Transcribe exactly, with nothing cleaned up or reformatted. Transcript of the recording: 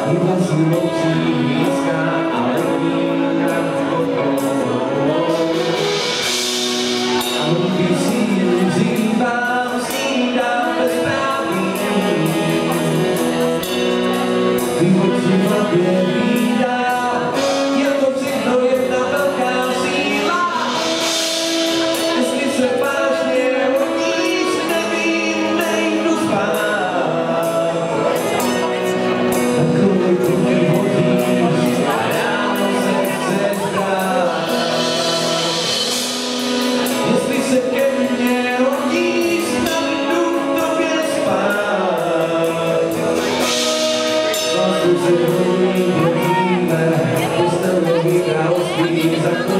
Iba si očí blízka, ale vnímam okolo. A ľudí si zývam, snídam bez pravdy. Ty oči v hlavě vídám, je to všechno jedna velká síla. Jestli se vážně hodíš, nevím, nejdu spát. Na kolik mě hodíš, a ráno se chceš brát. Jestli se ke mně hodíš, nejdu k tobě spát. Zlatou se hodí, hodíme, postavený království za